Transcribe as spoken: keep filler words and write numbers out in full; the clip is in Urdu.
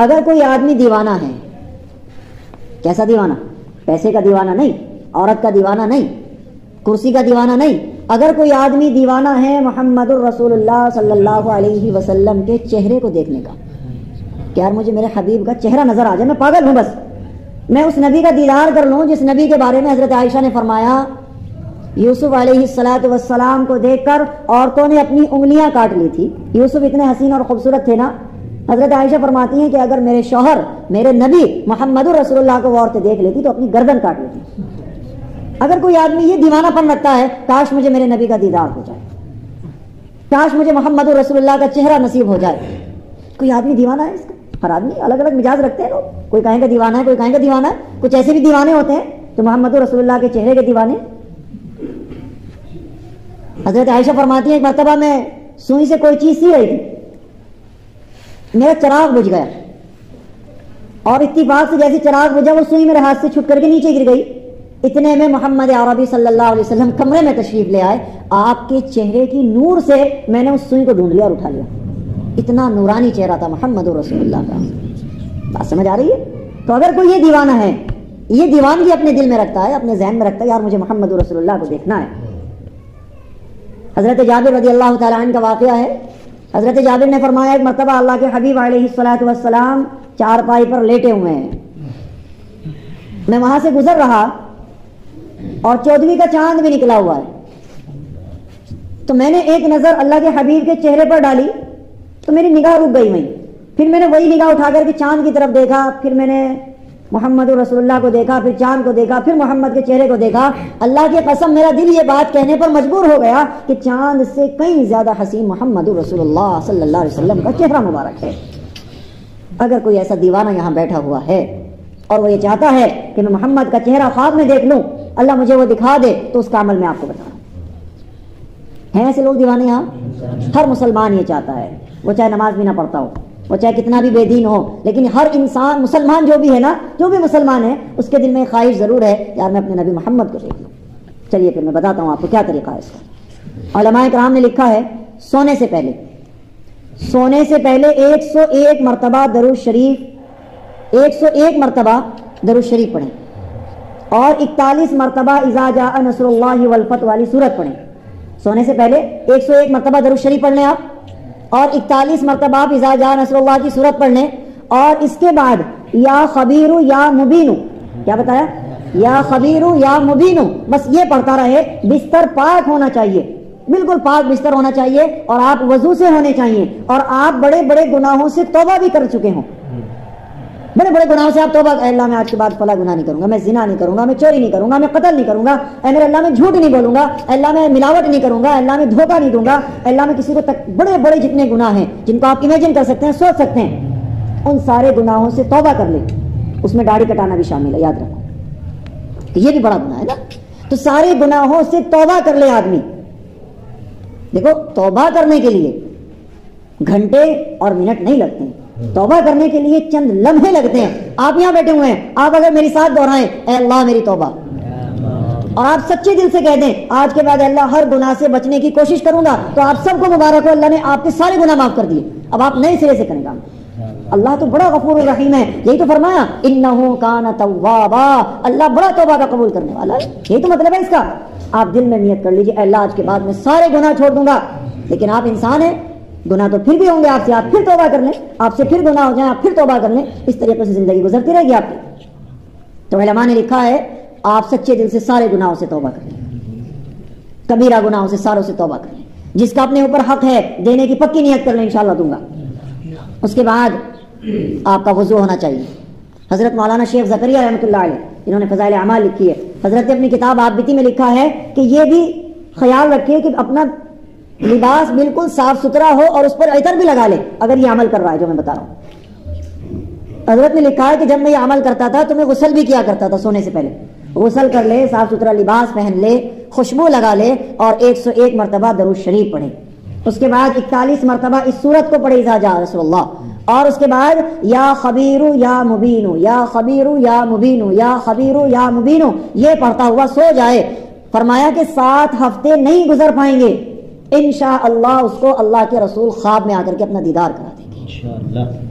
اگر کوئی آدمی دیوانہ ہے، کیسا دیوانہ؟ پیسے کا دیوانہ نہیں، عورت کا دیوانہ نہیں، کرسی کا دیوانہ نہیں، اگر کوئی آدمی دیوانہ ہے محمد الرسول اللہ صلی اللہ علیہ وسلم کے چہرے کو دیکھنے کا کہ یار مجھے میرے حبیب کا چہرہ نظر آ جائے، میں پاگل ہوں، بس میں اس نبی کا دیدار کر لوں جس نبی کے بارے میں حضرت عائشہ نے فرمایا یوسف علیہ الصلوۃ والسلام کو دیکھ کر عورتوں نے اپنی انگلیاں کاٹ لی تھی۔ یوسف اتنے حسین اور خوبصورت تھے نا، حضرت عائشہ فرماتی ہیں کہ اگر میرے شوہر میرے نبی محمد الرسول اللہ کو وہ عورتیں دیکھ لیتی تو اپنی گردن کاٹ لیتی۔ اگر کوئی آدمی یہ دیوانہ پن رکھتا ہے کاش مجھے میرے نبی کا دیدار ہو جائے، کاش مجھے محمد الرسول اللہ کا چہرہ نصیب ہو جائے، کوئی آدمی دیوانہ ہے اس کا؟ ہر آدمی الگ الگ مزاج رکھتے ہیں لوگ، کوئی کہیں گا دیوانہ ہے، کوئی کہیں گا دیوانہ ہے، کچھ ایسے بھی دیوانے ہوتے ہیں تو محمد رسول اللہ کے چہرے کے دیوانے۔ حضرت عائشہ فرماتی ہیں ایک مرتبہ میں سوئی سے کوئی چیز سی رہی تھی، میرا چراغ بجھ گیا اور اتفاق سے جیسے چراغ بجھا وہ سوئی میرے ہاتھ سے چھٹ کر کے نیچے گر گئی۔ اتنے میں محمد عربی صلی اللہ علیہ وسلم کمرے میں تشریف لے آئے، آپ کے چہرے کی نور سے میں نے اس سوئی کو ڈھونڈ لیا اور اٹھا لیا، اتنا نورانی چہرہ تھا محمد رسول اللہ کا۔ بات سمجھ آ رہی ہے؟ تو اگر کوئی یہ دیوانہ ہے، یہ دیوانگی اپنے دل میں رکھتا ہے، اپنے ذہن میں رکھتا ہے یار مجھے محمد رسول اللہ کو دیکھنا ہے۔ حضرت جابر رضی اللہ تعالیٰ عنہ کا واقعہ ہے، حضرت جابر نے فرمایا ایک مرتبہ اللہ کے حبیب علیہ الصلوۃ والسلام چارپائی پر لیٹے ہوئے ہیں، میں وہاں سے گزر رہا اور چودھویں کا چاند بھی نکلا ہوا ہے، تو میں نے ایک نظر اللہ کے حبیب کے چہرے پر ڈالی تو میری نگاہ رک گئی وہیں، پھر میں نے وہی نگاہ اٹھا کر کے چاند کی طرف دیکھا، پھر میں نے محمد رسول اللہ کو دیکھا، پھر چاند کو دیکھا، پھر محمد کے چہرے کو دیکھا۔ اللہ کی قسم میرا دل یہ بات کہنے پر مجبور ہو گیا کہ چاند سے کئی زیادہ حسین محمد رسول اللہ صلی اللہ علیہ وسلم کا چہرہ مبارک ہے۔ اگر کوئی ایسا دیوانہ یہاں بیٹھا ہوا ہے اور وہ یہ چاہتا ہے کہ میں محمد کا چہرہ خواب میں دیکھ لوں، اللہ مجھے وہ دکھا دے، تو اس کا عمل میں آپ کو بتا رہا ہوں۔ ہیں ایسے لوگ دیوانے یہاں؟ ہر مسلمان یہ چاہتا ہے، وہ چاہے نماز بھی نہ پڑھتا ہو، وہ چاہے کتنا بھی بے دین ہو، لیکن ہر انسان مسلمان جو بھی ہے نا، جو بھی مسلمان ہے اس کے دل میں خواہش ضرور ہے یار میں اپنے نبی محمد کو دیکھ لوں۔ چلیے پھر میں بتاتا ہوں آپ کو کیا طریقہ ہے اس کا۔ علماء کرام نے لکھا ہے سونے سے پہلے سونے سے پہلے ایک سو ایک مرتبہ درود شریف ایک سو ایک مرتبہ درود شریف پڑھیں اور اکتالیس مرتبہ اذا جاء نصر اللہ والفتح والی سورت پڑھیں۔ سونے سے پہلے ایک سو ایک مرتبہ درود شریف پڑھ لیں آپ اور اکتالیس مرتبہ آپ اذا جاء نصر اللہ کی سورت پڑھ لیں، اور اس کے بعد یا خبیرو یا مبینو، کیا بتایا؟ یا خبیرو یا مبینو، بس یہ پڑھتا رہے۔ بستر پاک ہونا چاہیے، بالکل پاک بستر ہونا چاہیے، اور آپ وضو سے ہونے چاہیے، اور آپ بڑے بڑے گناہوں سے توبہ بھی کر چکے ہوں۔ بڑے بڑے گناہوں سے آپ توبہ، اے اللہ میں آج کے بعد فلاں گناہ نہیں کروں گا، میں زنا نہیں کروں گا، میں چوری نہیں کروں گا، میں قتل نہیں کروں گا، اے میرے اللہ میں جھوٹ نہیں بولوں گا، اے اللہ میں ملاوٹ نہیں کروں گا، اے اللہ میں دھوکہ نہیں دوں گا، اے اللہ میں کسی کو تک، بڑے بڑے جتنے گناہ ہیں جن کو آپ امیجن کر سکتے ہیں، سوچ سکتے ہیں، ان سارے گناہوں سے توبہ کر لیں۔ اس میں داڑھی کٹانا بھی شامل ہے، یاد رکھو کہ یہ بھی بڑا گناہ ہے نا۔ تو سارے گناہوں سے توبہ کر لے آدمی۔ دیکھو توبہ کرنے کے لیے گھنٹے اور منٹ نہیں لگتے ہیں، توبہ کرنے کے لیے چند لمحے لگتے ہیں۔ آپ یہاں بیٹھے ہوئے ہیں، آپ اگر میری ساتھ دہرائیں اے اللہ میری توبہ، اور آپ سچے دل سے کہہ دیں آج کے بعد اللہ ہر گناہ سے بچنے کی کوشش کروں گا، تو آپ سب کو مبارک ہو، اللہ نے آپ کے سارے گناہ معاف کر دیے۔ اب آپ نئے سرے سے کریں گا۔ اللہ تو بڑا غفور الرحیم ہے، یہی تو فرمایا انہ کان توابا، اللہ بڑا توبہ کا قبول کرنے والا ہے، یہی تو مطلب ہے اس کا۔ آپ دل میں نیت کر لیجیے اے اللہ آج کے بعد میں سارے گناہ چھوڑ دوں گا، لیکن آپ انسان ہیں، گناہ تو پھر بھی ہوں گے آپ سے، آپ پھر توبہ کر لیں، آپ سے پھر گناہ ہو جائیں آپ پھر توبہ کر لیں، اس طریقے سے زندگی گزرتی رہے گی آپ کی۔ تو علماء نے لکھا ہے آپ سچے دل سے سارے گناہوں سے توبہ کر لیں، کبیرہ گناہوں سے ساروں سے توبہ کر لیں، جس کا اپنے اوپر حق ہے دینے کی پکی نیت کر لیں انشاءاللہ دوں گا۔ اس کے بعد آپ کا وضو ہونا چاہیے۔ حضرت مولانا شیخ زکریا رحمۃ اللہ علیہ جنہوں نے فضائل اعمال لکھی ہے، حضرت نے اپنی کتاب عابدی میں لکھا ہے کہ یہ بھی خیال رکھیے کہ اپنا لباس بالکل صاف ستھرا ہو اور اس پر عطر بھی لگا لے اگر یہ عمل کر رہا ہے جو میں بتا رہا ہوں۔ حضرت نے لکھا ہے کہ جب میں یہ عمل کرتا تھا تو میں غسل بھی کیا کرتا تھا، سونے سے پہلے غسل کر لے، صاف ستھرا لباس پہن لے، خوشبو لگا لے اور ایک سو ایک مرتبہ درود شریف پڑھے۔ اس کے بعد اکتالیس مرتبہ اس سورت کو پڑھے اذا جاء رسول اللہ، اور اس کے بعد یا خبیرو یا مبینو، یا خبیرو یا مبینو، یا خبیرو یا مبینو، یہ پڑھتا ہوا سو جائے۔ فرمایا کہ سات ہفتے نہیں گزر پائیں گے انشاءاللہ اس کو اللہ کے رسول خواب میں آ کر کے اپنا دیدار کرا دیں گے۔